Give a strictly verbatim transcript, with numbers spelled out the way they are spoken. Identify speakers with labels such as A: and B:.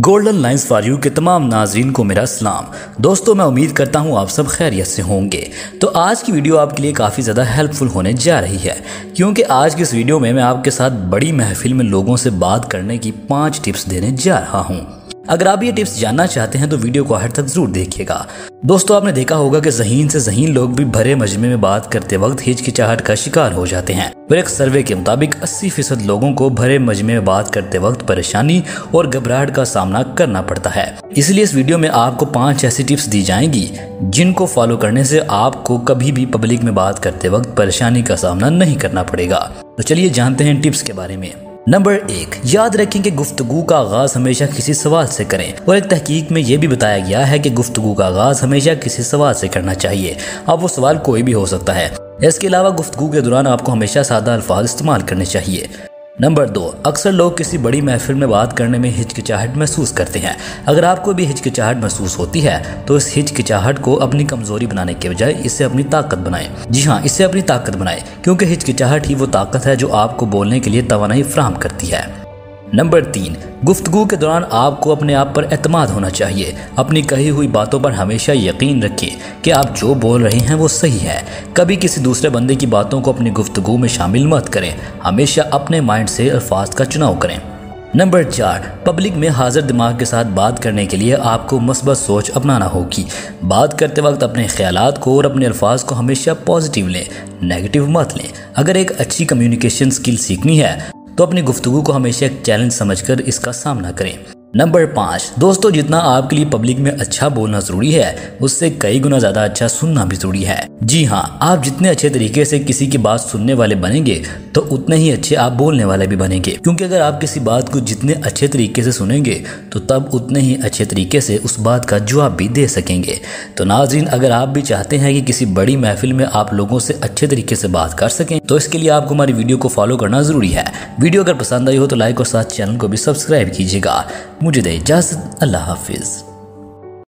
A: Golden lines for you के तमाम नाजरीन को मेरा सलाम। दोस्तों, मैं उम्मीद करता हूँ आप सब खैरियत से होंगे। तो आज की वीडियो आपके लिए काफ़ी ज़्यादा हेल्पफुल होने जा रही है, क्योंकि आज की इस वीडियो में मैं आपके साथ बड़ी महफिल में लोगों से बात करने की पाँच टिप्स देने जा रहा हूँ। अगर आप ये टिप्स जानना चाहते हैं तो वीडियो को आखिर तक जरूर देखिएगा। दोस्तों, आपने देखा होगा कि ज़हीन से ज़हीन लोग भी भरे मजमे में बात करते वक्त हिचकिचाहट का शिकार हो जाते हैं। पर एक सर्वे के मुताबिक अस्सी फीसद लोगों को भरे मजमे में बात करते वक्त परेशानी और घबराहट का सामना करना पड़ता है। इसलिए इस वीडियो में आपको पांच ऐसी टिप्स दी जाएंगी जिनको फॉलो करने से आपको कभी भी पब्लिक में बात करते वक्त परेशानी का सामना नहीं करना पड़ेगा। तो चलिए जानते हैं टिप्स के बारे में। नंबर एक, याद रखें कि गुफ्तगू का आगाज हमेशा किसी सवाल से करें। और एक तहकीक में यह भी बताया गया है कि गुफ्तगू का आगाज हमेशा किसी सवाल से करना चाहिए। अब वो सवाल कोई भी हो सकता है। इसके अलावा गुफ्तगू के दौरान आपको हमेशा सादा अल्फाज इस्तेमाल करने चाहिए। नंबर दो, अक्सर लोग किसी बड़ी महफिल में बात करने में हिचकिचाहट महसूस करते हैं। अगर आपको भी हिचकिचाहट महसूस होती है तो इस हिचकिचाहट को अपनी कमजोरी बनाने के बजाय इससे अपनी ताकत बनाएं। जी हाँ, इससे अपनी ताकत बनाएं, क्योंकि हिचकिचाहट ही वो ताकत है जो आपको बोलने के लिए तवानाई फराहम करती है। नंबर तीन, गुफ्तगू के दौरान आपको अपने आप पर एतमाद होना चाहिए। अपनी कही हुई बातों पर हमेशा यकीन रखें कि आप जो बोल रहे हैं वो सही है। कभी किसी दूसरे बंदे की बातों को अपनी गुफ्तगू में शामिल मत करें। हमेशा अपने माइंड से अल्फाज का चुनाव करें। नंबर चार, पब्लिक में हाजिर दिमाग के साथ बात करने के लिए आपको मस्बत सोच अपनाना होगी। बात करते वक्त अपने ख्यालात को और अपने अल्फाज को हमेशा पॉजिटिव लें, नेगेटिव मत लें। अगर एक अच्छी कम्युनिकेशन स्किल सीखनी है तो अपनी गुफ्तगू को हमेशा एक चैलेंज समझकर इसका सामना करें। नंबर पाँच, दोस्तों, जितना आपके लिए पब्लिक में अच्छा बोलना जरूरी है उससे कई गुना ज्यादा अच्छा सुनना भी जरूरी है। जी हाँ, आप जितने अच्छे तरीके से किसी की बात सुनने वाले बनेंगे तो उतने ही अच्छे आप बोलने वाले भी बनेंगे। क्योंकि अगर आप किसी बात को जितने अच्छे तरीके से सुनेंगे तो तब उतने ही अच्छे तरीके से उस बात का जवाब भी दे सकेंगे। तो नाज़रीन, अगर आप भी चाहते हैं कि किसी बड़ी महफिल में आप लोगों से अच्छे तरीके से बात कर सकें तो इसके लिए आपको हमारी वीडियो को फॉलो करना जरूरी है। वीडियो अगर पसंद आई हो तो लाइक और साथ चैनल को भी सब्सक्राइब कीजिएगा। मुझे दे इजाज़त। अल्लाह हाफिज।